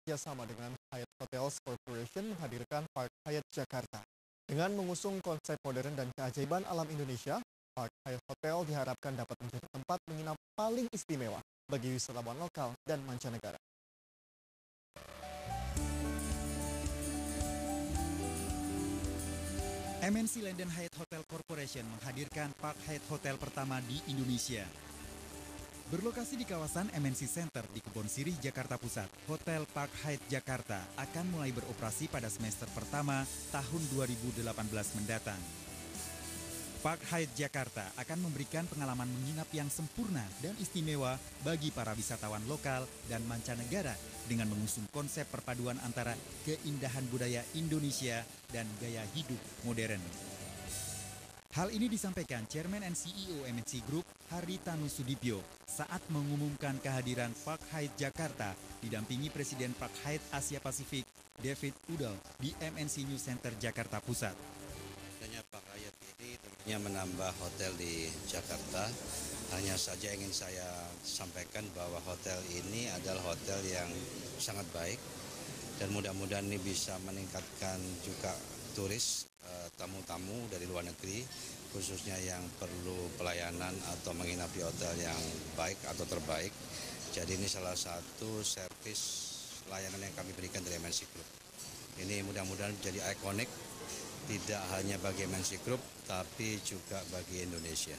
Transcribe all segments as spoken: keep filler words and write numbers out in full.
bekerjasama dengan Hyatt Hotels Corporation menghadirkan Park Hyatt Jakarta. Dengan mengusung konsep modern dan keajaiban alam Indonesia, Park Hyatt Hotel diharapkan dapat menjadi tempat menginap paling istimewa bagi wisatawan lokal dan mancanegara. M N C London Hyatt Hotel Corporation menghadirkan Park Hyatt Hotel pertama di Indonesia. Berlokasi di kawasan M N C Center di Kebon Sirih, Jakarta Pusat, Hotel Park Hyatt Jakarta akan mulai beroperasi pada semester pertama tahun dua ribu delapan belas mendatang. Park Hyatt Jakarta akan memberikan pengalaman menginap yang sempurna dan istimewa bagi para wisatawan lokal dan mancanegara dengan mengusung konsep perpaduan antara keindahan budaya Indonesia dan gaya hidup modern. Hal ini disampaikan Chairman and C E O M N C Group Haritanu Sudibyo saat mengumumkan kehadiran Park Hyatt Jakarta didampingi Presiden Park Hyatt Asia Pasifik David Udall di M N C New Center Jakarta Pusat. Adanya Park Hyatt ini tentunya menambah hotel di Jakarta. Hanya saja ingin saya sampaikan bahwa hotel ini adalah hotel yang sangat baik dan mudah-mudahan ini bisa meningkatkan juga turis, tamu-tamu dari luar negeri, khususnya yang perlu pelayanan atau menginap di hotel yang baik atau terbaik. Jadi ini salah satu servis layanan yang kami berikan dari M N C Group. Ini mudah-mudahan menjadi ikonik, tidak hanya bagi M N C Group, tapi juga bagi Indonesia.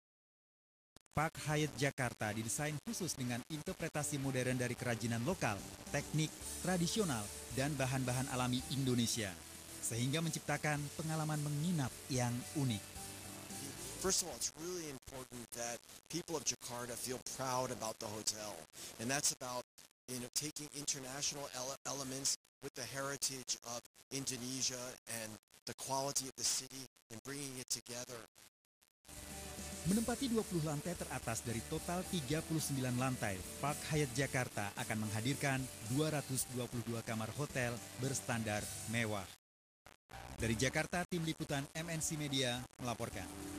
Park Hyatt Jakarta didesain khusus dengan interpretasi modern dari kerajinan lokal, teknik, tradisional, dan bahan-bahan alami Indonesia, sehingga menciptakan pengalaman menginap yang unik. First of all, it's really important that people of Jakarta feel proud about the hotel, and that's about you know taking international ele elements with the heritage of Indonesia and the quality of the city and bringing it together. Menempati dua puluh lantai teratas dari total tiga puluh sembilan lantai, Park Hyatt Jakarta akan menghadirkan dua ratus dua puluh dua kamar hotel berstandar mewah. Dari Jakarta, tim liputan M N C Media melaporkan.